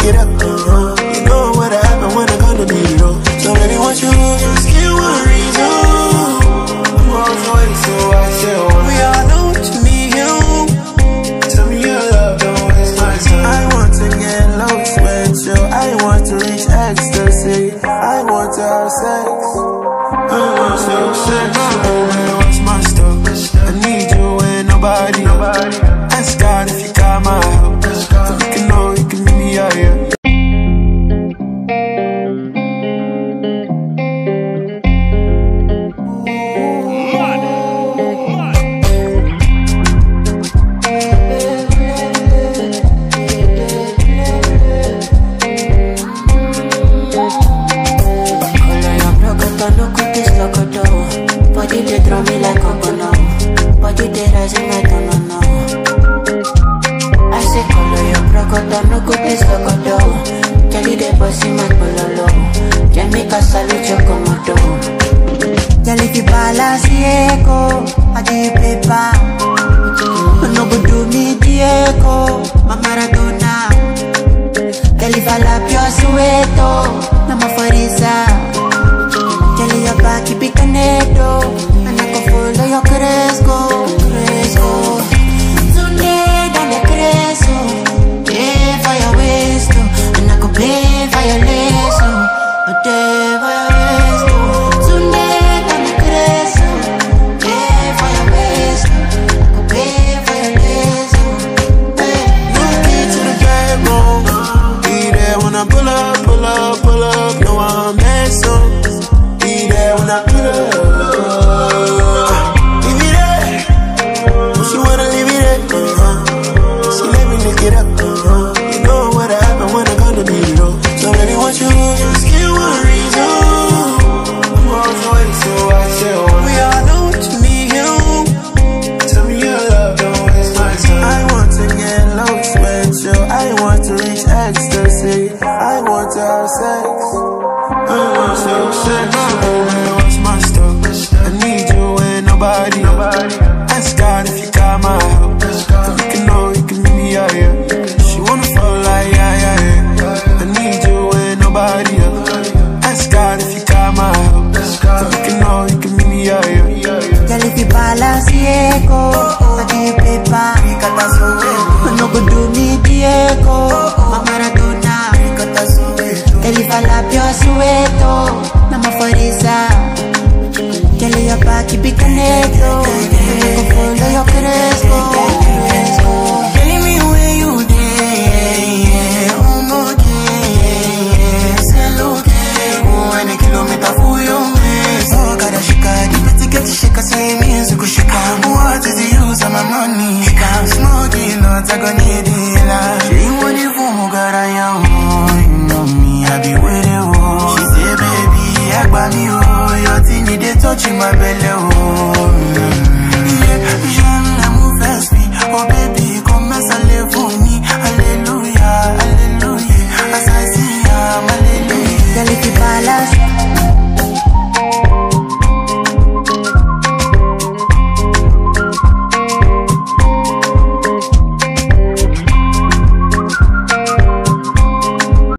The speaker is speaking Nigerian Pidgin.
it up. You know what happened when I'm gonna be low. So baby, want you just give one reason. I'm always waiting, so I say, we all know what you need, you. Tell me your love, don't waste my time. I want to get low, sweat you. I want to reach ecstasy. I want to have sex. I want to have sex. What's my stuff? I need you and nobody. Ask God if you got my help. So you can know you can meet me out here. Body they throw me like a bono. Body they rising like a no. I say color your crocodile, no good is locodo. Jelly they bossy my pololo. Jamaica salute your comodo. Jelly fi balance echo, I do you paper. No go do me Diego, my Maradona. Jelly fala pure sueto, nama farisa. Jelly your back, keep it canedo. And I can follow your cresco, cresco. Today, down the cresco. Pay for your waist, and I can pay for your lace, pay for your waist. Today, down the cresco. Pay for your waist, I can pay for your lace, You get to the bedroom. Be there when I pull up, pull up, pull up. No, I'm messing. When I put up, leave it there. She wanna leave it there. She let me lick it up. You know what happened when I'm gonna be low. So baby, want you just give one reason. I'm always waiting, so I say, we all know what you need, you. Tell me your love, don't waste my time. I want to get low, sweat you. I want to reach ecstasy. I want to have sex. I want to have sex. I need you and nobody. Ask God if you got my